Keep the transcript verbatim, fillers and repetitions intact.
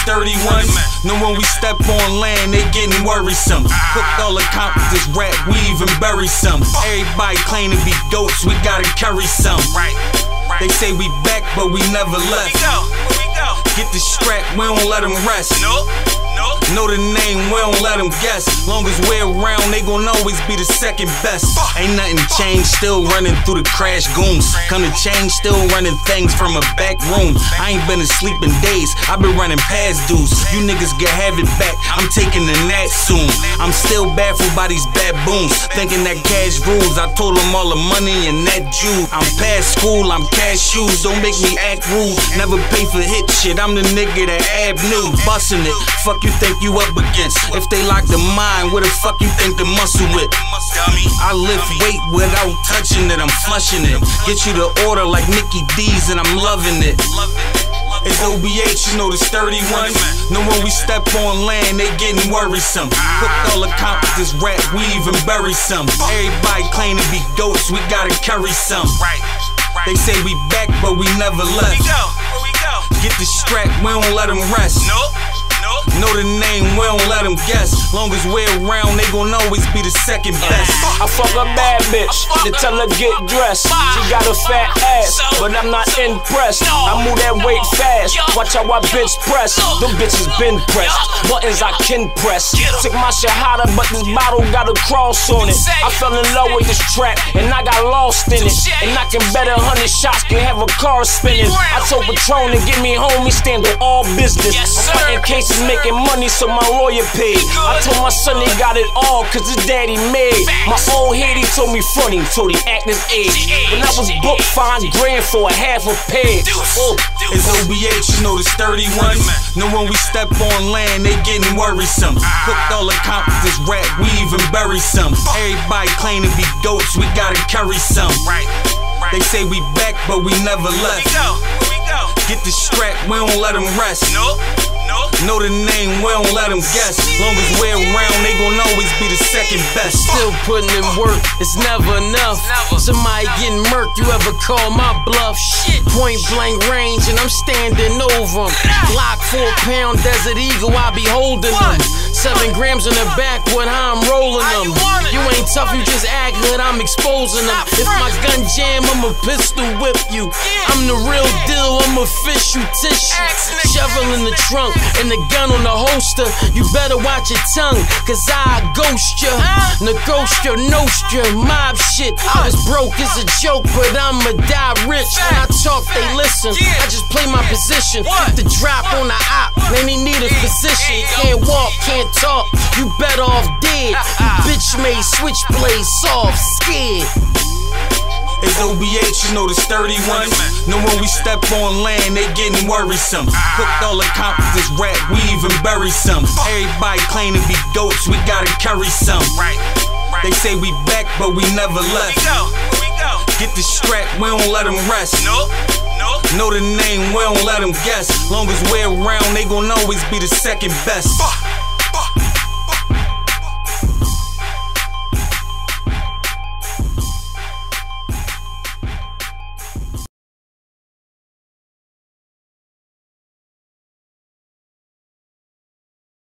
thirty-one. Know when we step on land, they getting worrisome. Cooked all the competence, rap, we even bury some. Everybody claim to be goats, we gotta carry some. They say we back, but we never left. Get the strap, we don't let them rest. Know the name, we don't let them guess. Long as we're around, they gon' always be the second best. Ain't nothing changed, still running through the crash goons. Come to change, still running things from a back room. I ain't been asleep in days, I been running past dudes. You niggas can have it back, I'm taking the nat soon. I'm still baffled by these baboons, thinking that cash rules. I told them all the money and that Jew. I'm past school, I'm cash shoes, don't make me act rude. Never pay for hit shit, I'm the nigga that Ab knew. Bustin' it, fuck you think you up against? If they lock the mind, where the fuck you think the muscle with? I lift weight without touching it, I'm flushing it. Get you the order like Mickey D's and I'm loving it. It's O B H, you know this thirty-one. Know when we step on land, they getting worrisome. Cooked all the competence, rap, we even bury some. Everybody claim to be goats, we gotta carry some. They say we back, but we never left. Get the strap, we don't let them rest. Know the name, we don't let them guess. Long as we're around, they gon' always be the second best. I fuck a bad bitch, to tell her get dressed. She got a fat ass, but I'm not impressed. I move that weight fast, watch how I bitch press. Them bitches been pressed, buttons I can press. Took my shahada, but this bottle got a cross on it. I fell in love with this track, and I got lost in it. And I can bet a hundred shots can have a car spinning. I told Patron to get me home, he stand on all business. I'm fighting cases, making money, so my lawyer paid. I told my son he got it all, cause his daddy made. My old head, he told me funny, told he act his age. When I was booked five grand for a half a page. It's O B H, you know this thirty-one. Know when we step on land, they getting worrisome. Cooked all the competence, rap, we even bury some. Everybody claim to be goats, we gotta carry some. They say we back, but we never left. Get the strap, we don't let them rest. Know the name, we don't let them guess. Long as we're around, they gon' always be the second best. Still putting in work, it's never enough. Somebody getting murked, you ever call my bluff? Point blank range and I'm standing over them. Glock four pound Desert Eagle, I be holding them. Seven grams in the back with how I'm rolling them. You ain't tough, you just act good, I'm exposing them. If my gun jam, I'ma pistol whip you. I'm the real deal, I'ma fish you tissue. Shovel in the trunk and the gun on the holster. You better watch your tongue, cause I ghost ya. Negostia, nostra, mob shit. I was broke, it's a joke, but I'ma die rich. When I talk, they listen, I just play my position. The drop on the op, man, he need a physician. Can't walk, can't talk, you better off dead. You bitch made switchblade soft, scared. It's O B H, you know this thirty-one. Know when we step on land, they getting worrisome. Cooked all the competence, rap, we even bury some. Everybody claim to be goats, we gotta carry some. They say we back, but we never left. Get the strap, we don't let them rest. Know the name, we don't let them guess. Long as we're around, they gon' always be the second best.